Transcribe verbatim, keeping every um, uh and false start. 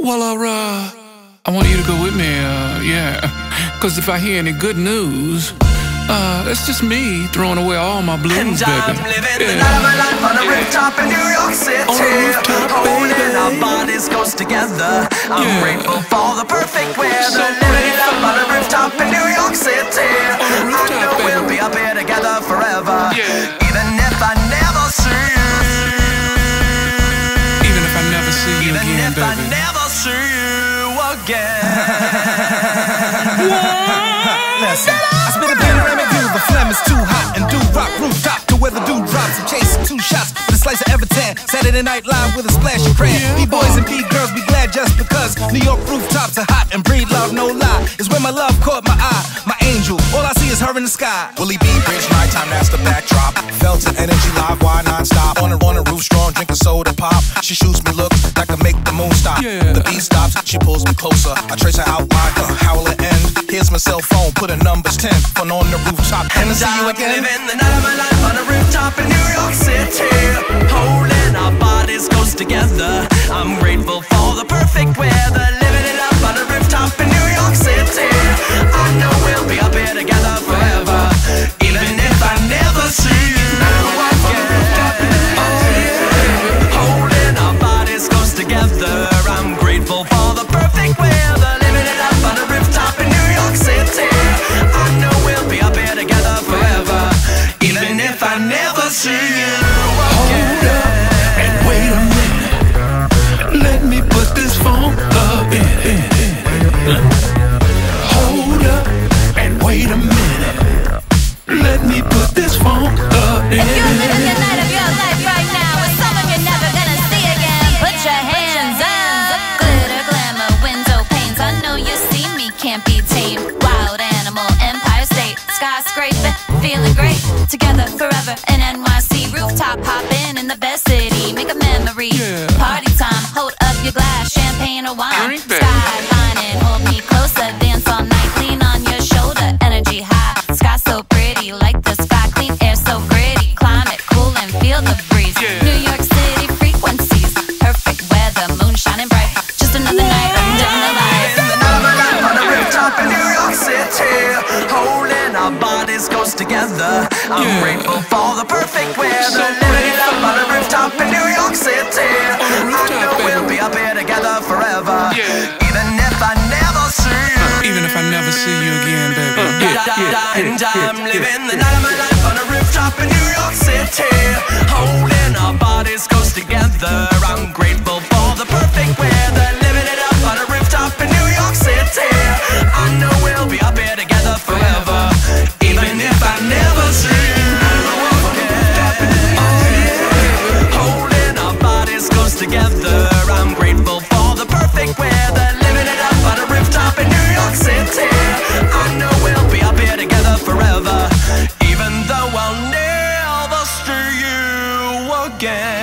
Well, uh, I want you to go with me, uh, yeah. Cause if I hear any good news, uh, it's just me throwing away all my blues, and baby. I'm living yeah. the night of my life on a rooftop in New York City. On a rooftop, holding baby. our bodies close together. I'm Yeah. grateful for the perfect weather. So living it up on a rooftop in New York City. On a rooftop, I know baby. we'll be up here together forever. Yeah. Even if I never see you. Even if I never see you Even again, if I baby. never see you again. Listen, I spit a panoramic view. The phlegm is too hot and do rock rooftop to where the dew drops. I'm chasing two shots with a slice of Everton. Saturday Night Live with a splash of crayon. B-boys and B-girls be glad just because New York rooftops are hot and breed love, no lie. It's where my love caught my eye. My angel, all I see is her in the sky. Willie B, Bridge, nighttime, that's the backdrop. Felton energy, live wire, non-stop. On the, on the roof, strong, drinking soda pop. She shoots me looks that can make the moon stop. Yeah. The beat stops, she pulls me closer. I trace her outline, uh, how will it end? Here's my cell phone, put a number's ten. Fun on the rooftop, and I see you again. Living the night of my life on a rooftop in New York City. Holding our bodies close together. I'm grateful for the perfect weather. Living it up on a rooftop in New York City. I know we'll be up here together forever. Even if I never see you again. Holding our bodies close together. I'm grateful for the perfect weather. Living it up on a rooftop in New York City. I know we'll be up here together forever. Even if I never see you again. Hold up and wait a minute. Let me put this phone up in, in, in. Hold up and wait a minute. Let me put this phone up in. If you're living the night of your life right now with someone you're never gonna see again, put your hands up. Glitter, glamour, window panes. I know you see me, can't be tamed. Wild animal, Empire State, skyscraping, feeling great. Together forever in N Y C. Rooftop hopping in the best city. Make a memory. Yeah. Party time, hold up your glass, champagne or wine. Drink, baby. Skylining, hold me closer. Dance all night, lean on your shoulder. Energy high, sky so pretty. Like the sky, clean air so gritty. Climate cool and feel the breeze. Yeah. New York City frequencies. Perfect weather, moon shining bright. Just another night under the lights. In the night of my life on a rooftop in New York City. Holding our bodies close together. I'm Yeah. grateful for the perfect weather. So Living it up on a rooftop in New York City. a rooftop, I know baby. we'll be up here together forever. Yeah. Even if I never see you. Even if I never see you again, baby. Da, Yeah, da, yeah, da, yeah, and yeah, I'm yeah. living the night of my life on a rooftop in New York City. Holding our bodies close together. I'm grateful for the perfect weather. Living it up on a rooftop in New York City. I know we'll be up here together forever. Even if I never see you again. Holding our bodies close together. I'm grateful for the perfect weather. Living it up on a rooftop in New York City. I know we'll be up here together forever. Even though I'll never see you again.